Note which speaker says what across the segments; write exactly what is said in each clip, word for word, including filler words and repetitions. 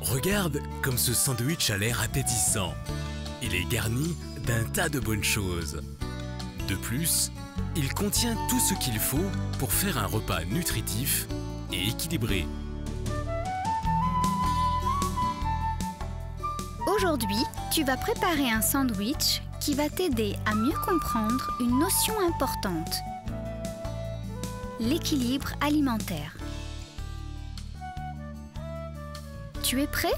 Speaker 1: Regarde comme ce sandwich a l'air appétissant. Il est garni d'un tas de bonnes choses. De plus, il contient tout ce qu'il faut pour faire un repas nutritif et équilibré.
Speaker 2: Aujourd'hui, tu vas préparer un sandwich qui va t'aider à mieux comprendre une notion importante: l'équilibre alimentaire. Tu es prêt?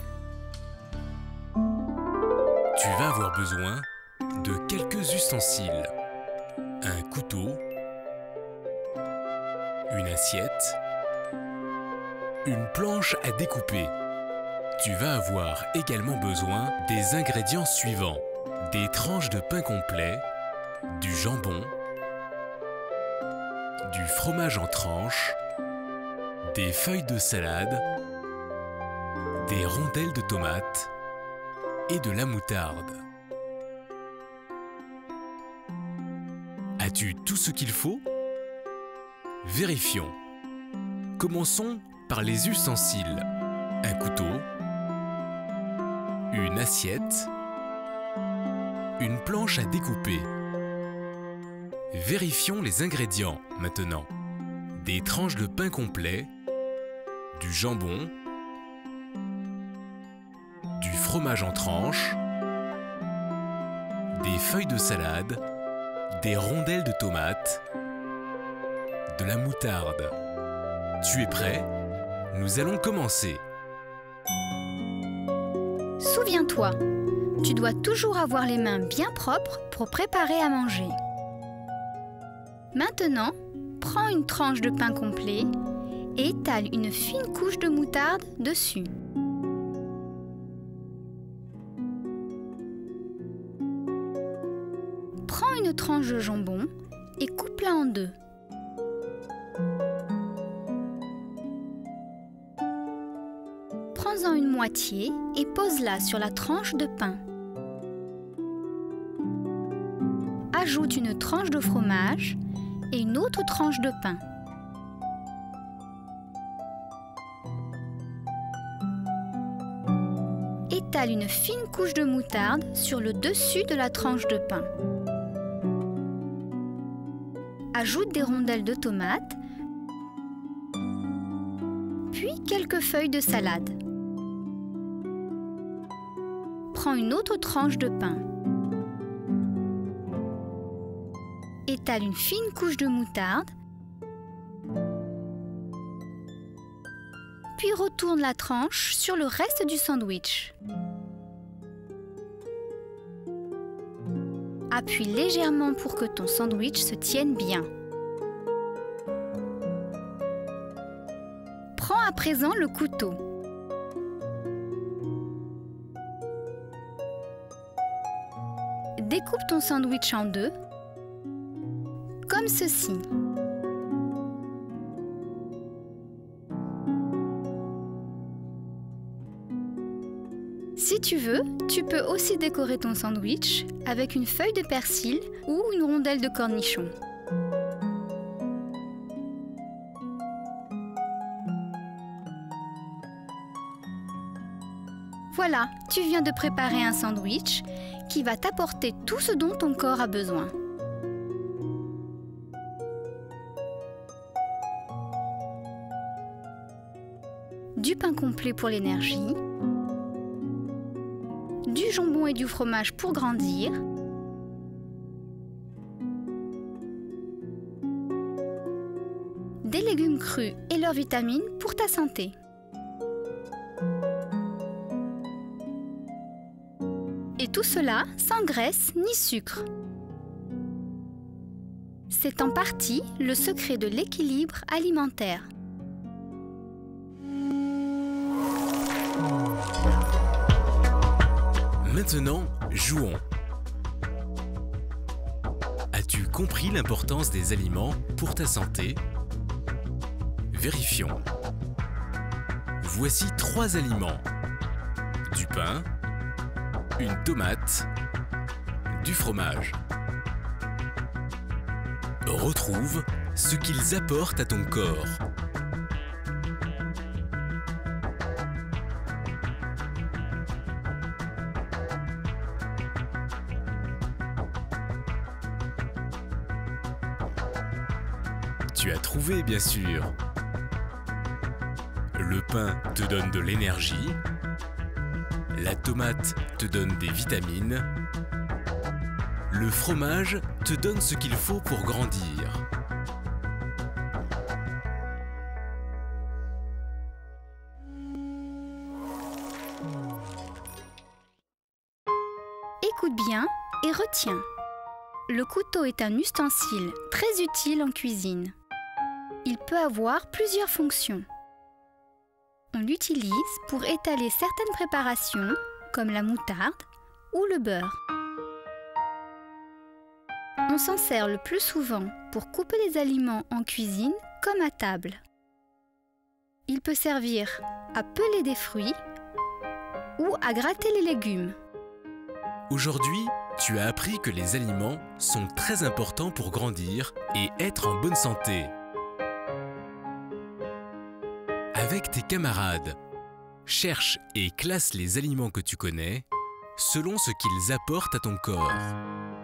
Speaker 1: Tu vas avoir besoin de quelques ustensiles. Un couteau, une assiette, une planche à découper. Tu vas avoir également besoin des ingrédients suivants: des tranches de pain complet, du jambon, du fromage en tranches, des feuilles de salade, des rondelles de tomates et de la moutarde. As-tu tout ce qu'il faut? Vérifions. Commençons par les ustensiles. Un couteau, une assiette, une planche à découper. Vérifions les ingrédients maintenant. Des tranches de pain complet, du jambon, du fromage en tranches, des feuilles de salade, des rondelles de tomates, de la moutarde. Tu es prêt? Nous allons commencer.
Speaker 2: Souviens-toi, tu dois toujours avoir les mains bien propres pour préparer à manger. Maintenant, prends une tranche de pain complet et étale une fine couche de moutarde dessus. Prends une tranche de jambon et coupe-la en deux. Prends-en une moitié et pose-la sur la tranche de pain. Ajoute une tranche de fromage et une autre tranche de pain. Étale une fine couche de moutarde sur le dessus de la tranche de pain. Ajoute des rondelles de tomates, puis quelques feuilles de salade. Prends une autre tranche de pain. Étale une fine couche de moutarde, puis retourne la tranche sur le reste du sandwich. Appuie légèrement pour que ton sandwich se tienne bien. Prends à présent le couteau. Découpe ton sandwich en deux, comme ceci. Si tu veux, tu peux aussi décorer ton sandwich avec une feuille de persil ou une rondelle de cornichon. Voilà, tu viens de préparer un sandwich qui va t'apporter tout ce dont ton corps a besoin. Du pain complet pour l'énergie, du jambon et du fromage pour grandir, des légumes crus et leurs vitamines pour ta santé. Et tout cela sans graisse ni sucre. C'est en partie le secret de l'équilibre alimentaire.
Speaker 1: Maintenant, jouons. As-tu compris l'importance des aliments pour ta santé? Vérifions. Voici trois aliments. Du pain, une tomate, du fromage. Retrouve ce qu'ils apportent à ton corps. Tu as trouvé, bien sûr. Le pain te donne de l'énergie. La tomate te donne des vitamines. Le fromage te donne ce qu'il faut pour grandir.
Speaker 2: Écoute bien et retiens. Le couteau est un ustensile très utile en cuisine. Il peut avoir plusieurs fonctions. On l'utilise pour étaler certaines préparations, comme la moutarde ou le beurre. On s'en sert le plus souvent pour couper les aliments en cuisine comme à table. Il peut servir à peler des fruits ou à gratter les légumes.
Speaker 1: Aujourd'hui, tu as appris que les aliments sont très importants pour grandir et être en bonne santé. Avec tes camarades, cherche et classe les aliments que tu connais selon ce qu'ils apportent à ton corps.